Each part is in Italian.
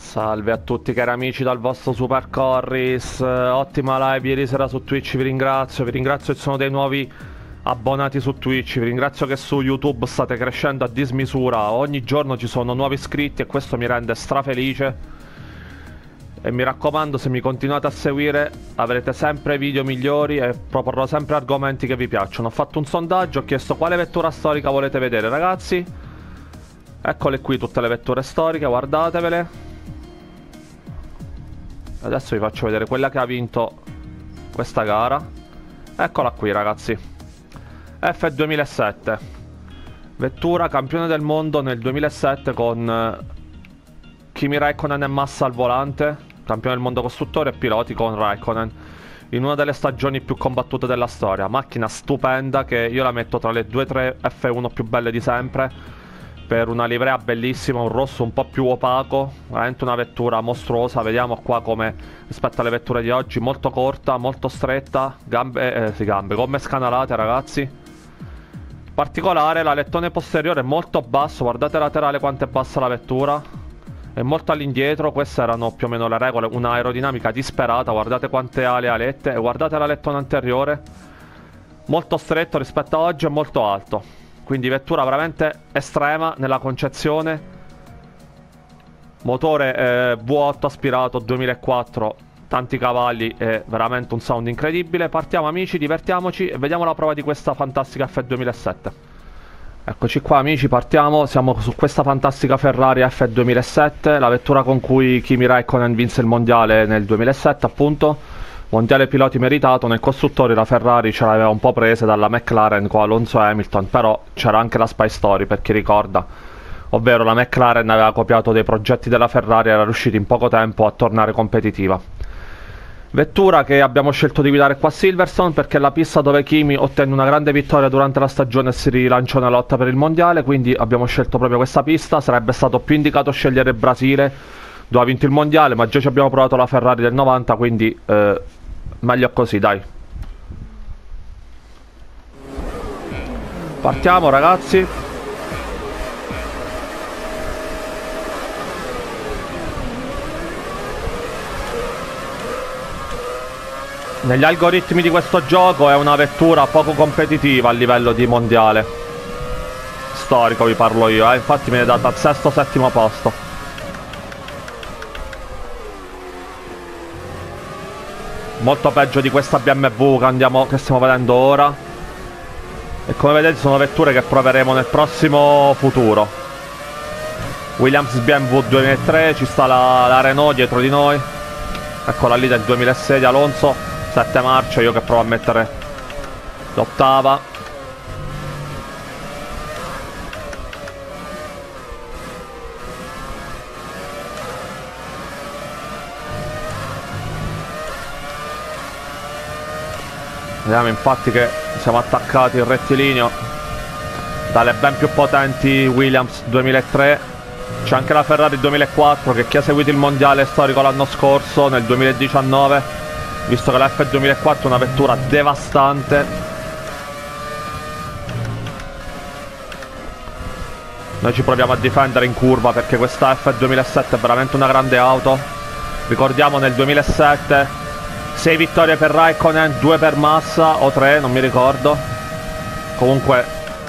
Salve a tutti cari amici dal vostro Super Corris, ottima live ieri sera su Twitch, vi ringrazio che ci sono dei nuovi abbonati su Twitch, vi ringrazio che su YouTube state crescendo a dismisura, ogni giorno ci sono nuovi iscritti e questo mi rende strafelice. E mi raccomando, se mi continuate a seguire avrete sempre video migliori e proporrò sempre argomenti che vi piacciono. Ho fatto un sondaggio, ho chiesto quale vettura storica volete vedere ragazzi. Eccole qui tutte le vetture storiche, guardatevele. Adesso vi faccio vedere quella che ha vinto questa gara. Eccola qui ragazzi, F2007, vettura campione del mondo nel 2007 con Kimi Räikkönen e Massa al volante, campione del mondo costruttori e piloti con Räikkönen, in una delle stagioni più combattute della storia. Macchina stupenda che io la metto tra le 2-3 F1 più belle di sempre, per una livrea bellissima, un rosso un po' più opaco, veramente una vettura mostruosa. Vediamo qua come rispetto alle vetture di oggi, molto corta, molto stretta, gomme scanalate ragazzi. Particolare, l'alettone posteriore è molto basso, guardate laterale quanto è bassa la vettura, è molto all'indietro, queste erano più o meno le regole, un'aerodinamica disperata, guardate quante ali alette e guardate l'alettone anteriore, molto stretto rispetto a oggi e molto alto. Quindi vettura veramente estrema nella concezione. Motore V8 aspirato 2004, tanti cavalli e veramente un sound incredibile. Partiamo amici, divertiamoci e vediamo la prova di questa fantastica F2007. Eccoci qua amici, partiamo, siamo su questa fantastica Ferrari F2007, la vettura con cui Kimi Räikkönen vinse il mondiale nel 2007 appunto. Mondiale piloti meritato, nel costruttori la Ferrari ce l'aveva un po' prese dalla McLaren con Alonso e Hamilton, però c'era anche la Spy Story per chi ricorda, ovvero la McLaren aveva copiato dei progetti della Ferrari e era riuscita in poco tempo a tornare competitiva. Vettura che abbiamo scelto di guidare qua a Silverstone perché è la pista dove Kimi ottenne una grande vittoria durante la stagione e si rilanciò nella lotta per il mondiale, quindi abbiamo scelto proprio questa pista. Sarebbe stato più indicato scegliere il Brasile dove ha vinto il mondiale, ma già ci abbiamo provato la Ferrari del 90, quindi meglio così, dai. Partiamo ragazzi. Negli algoritmi di questo gioco è una vettura poco competitiva a livello di mondiale storico, vi parlo io, infatti me ne è data al sesto-settimo posto. Molto peggio di questa BMW che stiamo vedendo ora. E come vedete sono vetture che proveremo nel prossimo futuro. Williams BMW 2003, ci sta la Renault dietro di noi. Eccola lì del 2006 di Alonso, 7 marce, io che provo a mettere l'ottava. Vediamo infatti che siamo attaccati in rettilineo dalle ben più potenti Williams 2003. C'è anche la Ferrari 2004 che chi ha seguito il mondiale storico l'anno scorso, nel 2019, visto che la F2004 è una vettura devastante. Noi ci proviamo a difendere in curva perché questa F2007 è veramente una grande auto. Ricordiamo nel 2007 6 vittorie per Räikkönen, 2 per Massa o 3, non mi ricordo. Comunque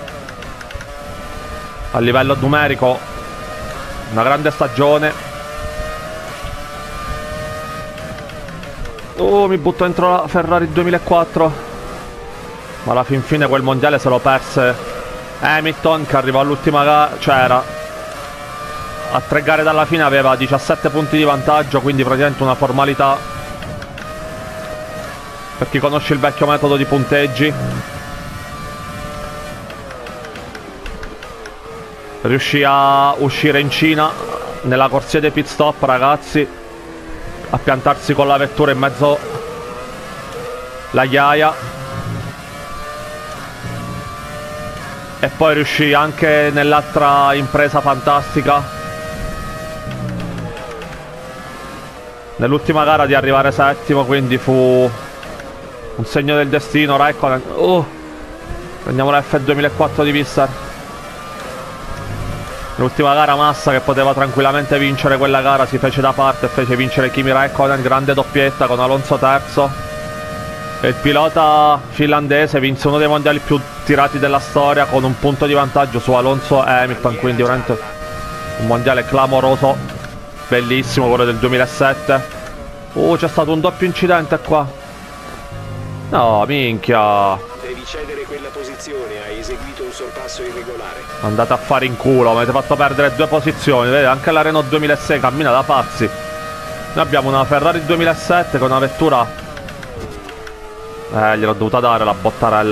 a livello numerico una grande stagione. Oh, mi butto dentro la Ferrari 2004. Ma alla fin fine quel mondiale se lo perse Hamilton, che arrivò all'ultima gara, cioè era a 3 gare dalla fine, aveva 17 punti di vantaggio, quindi praticamente una formalità per chi conosce il vecchio metodo di punteggi. Riuscì a uscire in Cina nella corsia dei pit stop ragazzi, a piantarsi con la vettura in mezzo alla ghiaia, e poi riuscì anche nell'altra impresa fantastica, nell'ultima gara, di arrivare settimo, quindi fu un segno del destino. Räikkönen, prendiamo la F2004 di Visser. L'ultima gara Massa, che poteva tranquillamente vincere quella gara, si fece da parte e fece vincere Kimi Räikkönen, grande doppietta con Alonso terzo. E il pilota finlandese vinse uno dei mondiali più tirati della storia con un punto di vantaggio su Alonso e Hamilton, quindi veramente un mondiale clamoroso, bellissimo quello del 2007. C'è stato un doppio incidente qua. No, minchia. Devi cedere quella posizione, hai eseguito un sorpasso irregolare. Andate a fare in culo, mi avete fatto perdere 2 posizioni. Vedete, anche la Renault 2006 cammina da pazzi. Noi abbiamo una Ferrari 2007 con una vettura... gliel'ho dovuta dare la bottarella.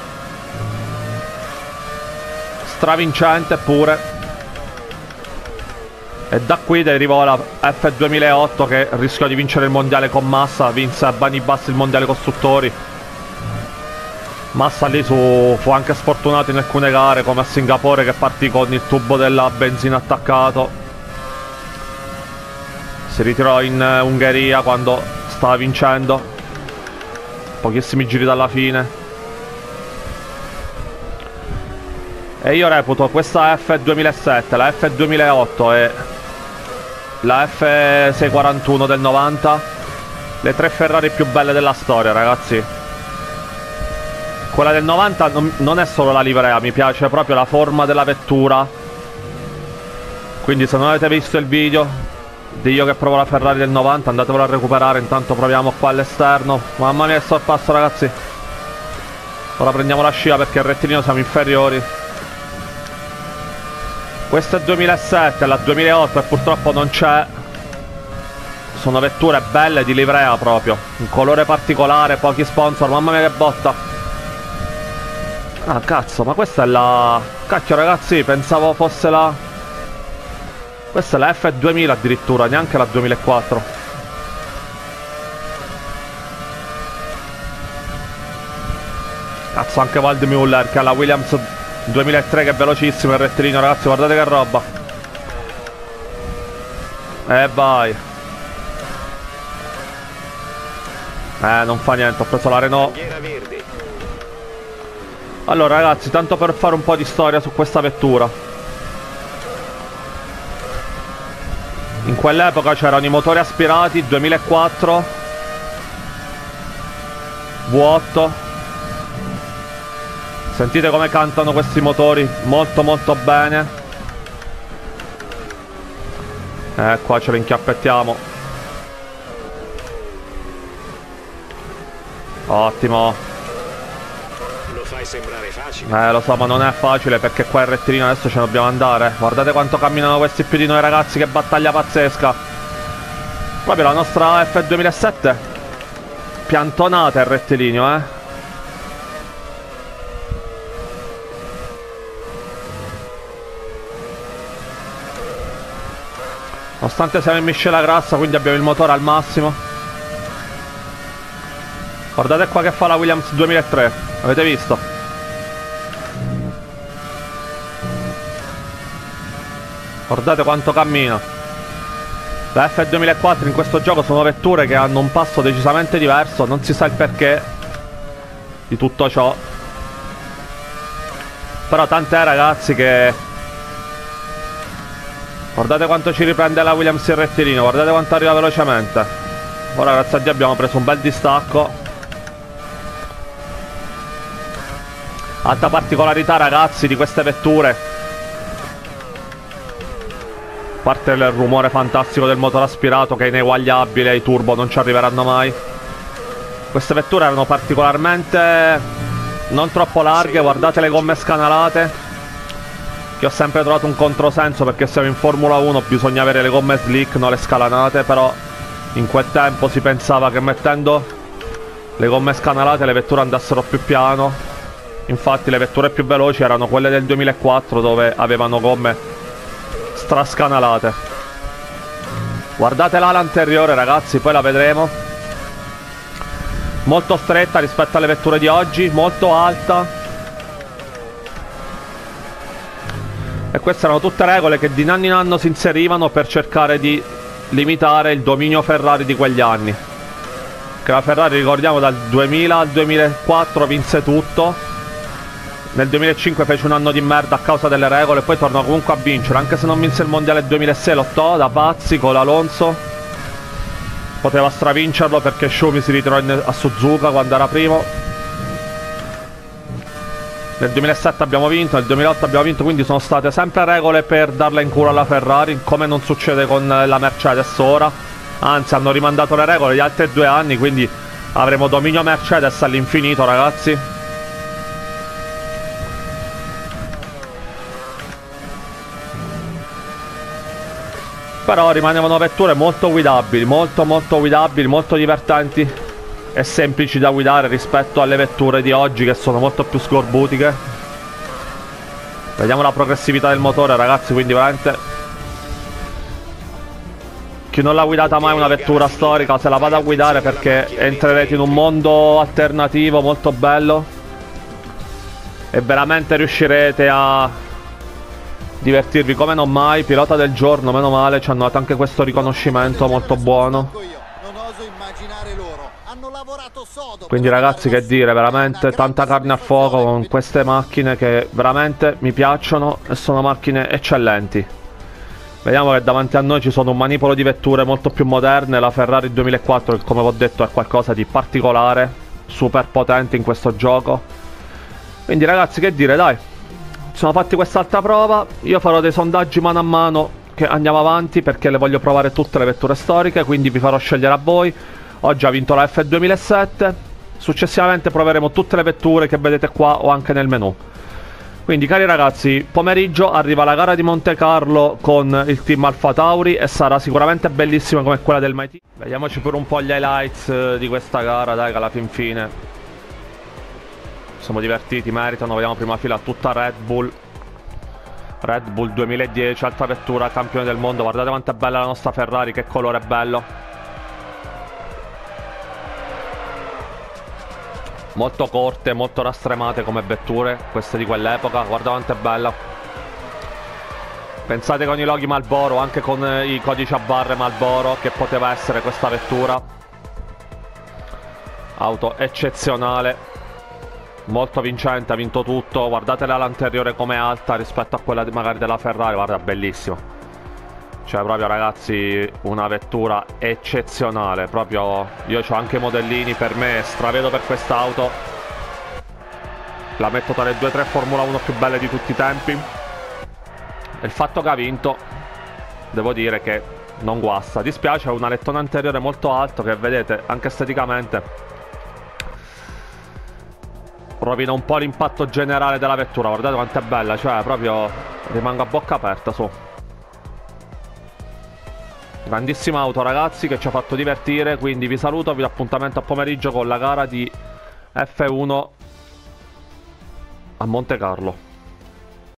Stravincente pure. E da qui derivò la F2008 che rischiò di vincere il mondiale con Massa. Vinse a mani basse il mondiale costruttori. Massa lì fu anche sfortunato in alcune gare, come a Singapore, che partì con il tubo della benzina attaccato. Si ritirò in Ungheria quando stava vincendo, pochissimi giri dalla fine. E io reputo questa F2007, la F2008 e la F641 del 90 le 3 Ferrari più belle della storia, ragazzi. Quella del 90 non è solo la livrea, mi piace proprio la forma della vettura. Quindi se non avete visto il video di io che provo la Ferrari del 90, andatevelo a recuperare. Intanto proviamo qua all'esterno. Mamma mia, che sorpasso, ragazzi. Ora prendiamo la scia perché il rettilineo siamo inferiori. Questa è 2007, la 2008 e purtroppo non c'è. Sono vetture belle di livrea proprio, un colore particolare, pochi sponsor. Mamma mia che botta. Ah cazzo, ma questa è la... Cacchio ragazzi, pensavo fosse la... Questa è la F2000 addirittura, neanche la 2004. Cazzo, anche Waldmüller che ha la Williams 2003 che è velocissimo il rettilineo, ragazzi, guardate che roba. E vai. Non fa niente, ho preso la Renault. Allora ragazzi, tanto per fare un po' di storia su questa vettura. In quell'epoca c'erano i motori aspirati 2004 V8. Sentite come cantano questi motori, molto molto bene. Qua ce lo inchiappettiamo. Ottimo. Lo fai sembrare facile. Lo so, ma non è facile perché qua il rettilineo adesso ce ne dobbiamo andare. Guardate quanto camminano questi più di noi, ragazzi, che battaglia pazzesca. Proprio la nostra F2007 piantonata il rettilineo, Nonostante siamo in miscela grassa, quindi abbiamo il motore al massimo. Guardate qua che fa la Williams 2003. Avete visto? Guardate quanto cammina. La F2004 in questo gioco sono vetture che hanno un passo decisamente diverso. Non si sa il perché di tutto ciò. Però tant'è, ragazzi, che... Guardate quanto ci riprende la Williams il rettilineo. Guardate quanto arriva velocemente. Ora grazie a Dio abbiamo preso un bel distacco. Altra particolarità, ragazzi, di queste vetture, a parte il rumore fantastico del motore aspirato che è ineguagliabile, i turbo non ci arriveranno mai. Queste vetture erano particolarmente non troppo larghe. Guardate le gomme scanalate, che ho sempre trovato un controsenso perché siamo in Formula 1, bisogna avere le gomme slick, non le scalanate. Però in quel tempo si pensava che mettendo le gomme scanalate le vetture andassero più piano. Infatti le vetture più veloci erano quelle del 2004, dove avevano gomme strascanalate. Guardate l'ala anteriore, ragazzi, poi la vedremo. Molto stretta rispetto alle vetture di oggi, molto alta. E queste erano tutte regole che di anno in anno si inserivano per cercare di limitare il dominio Ferrari di quegli anni. Che la Ferrari, ricordiamo, dal 2000 al 2004 vinse tutto. Nel 2005 fece un anno di merda a causa delle regole e poi tornò comunque a vincere, anche se non vinse il mondiale del 2006, lottò da pazzi con Alonso. Poteva stravincerlo perché Schumi si ritirò a Suzuka quando era primo. Nel 2007 abbiamo vinto, nel 2008 abbiamo vinto, quindi sono state sempre regole per darla in culo alla Ferrari, come non succede con la Mercedes ora. Anzi, hanno rimandato le regole di altri 2 anni, quindi avremo dominio Mercedes all'infinito, ragazzi. Però rimanevano vetture molto guidabili, molto guidabili, molto divertenti e semplici da guidare rispetto alle vetture di oggi che sono molto più scorbutiche. Vediamo la progressività del motore, ragazzi, quindi veramente chi non l'ha guidata mai una vettura storica se la vada a guidare, perché entrerete in un mondo alternativo molto bello e veramente riuscirete a divertirvi come non mai. Pilota del giorno, meno male, ci hanno dato anche questo riconoscimento molto buono. Quindi ragazzi, che dire, veramente tanta carne a fuoco con queste macchine che veramente mi piacciono e sono macchine eccellenti. Vediamo che davanti a noi ci sono un manipolo di vetture molto più moderne, la Ferrari 2004 che, come vi ho detto, è qualcosa di particolare, super potente in questo gioco. Quindi ragazzi, che dire, dai, ci siamo fatti quest'altra prova. Io farò dei sondaggi mano a mano che andiamo avanti, perché le voglio provare tutte le vetture storiche, quindi vi farò scegliere a voi. Oggi ha vinto la F2007, successivamente proveremo tutte le vetture che vedete qua o anche nel menu. Quindi cari ragazzi, pomeriggio arriva la gara di Monte Carlo con il team Alfa Tauri e sarà sicuramente bellissima come quella del MIT. Vediamoci pure un po' gli highlights di questa gara, dai, che alla fin fine siamo divertiti, meritano. Vediamo prima fila tutta Red Bull 2010, altra vettura, campione del mondo. Guardate quanto è bella la nostra Ferrari, che colore bello. Molto corte, molto rastremate come vetture, queste di quell'epoca. Guarda quanto è bella. Pensate con i loghi Marlboro, anche con i codici a barre Marlboro, che poteva essere questa vettura. Auto eccezionale, molto vincente, ha vinto tutto. Guardate l'ala anteriore come è alta rispetto a quella magari della Ferrari, guarda, bellissima. Cioè proprio ragazzi, una vettura eccezionale. Proprio io ho anche i modellini, per me stravedo per quest'auto. La metto tra le 2 o 3 Formula 1 più belle di tutti i tempi. E il fatto che ha vinto, devo dire che non guasta. Dispiace, ha un alettone anteriore molto alto che vedete anche esteticamente rovina un po' l'impatto generale della vettura. Guardate quanto è bella, cioè proprio rimango a bocca aperta su. Grandissima auto ragazzi, che ci ha fatto divertire, quindi vi saluto, vi do appuntamento a pomeriggio con la gara di F1 a Monte Carlo.